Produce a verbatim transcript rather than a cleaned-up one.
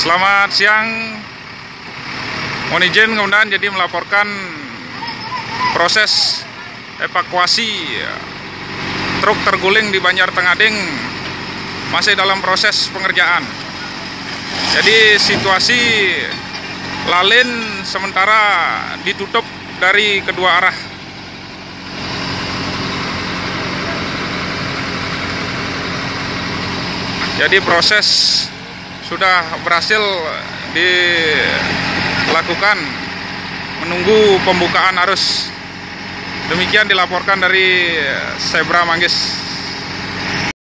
Selamat siang. Mohon izin kemudian jadi melaporkan proses evakuasi truk terguling di Banjartengading masih dalam proses pengerjaan. Jadi situasi lalin sementara ditutup dari kedua arah. Jadi proses sudah berhasil dilakukan, menunggu pembukaan arus. Demikian dilaporkan dari Zebra Manggis.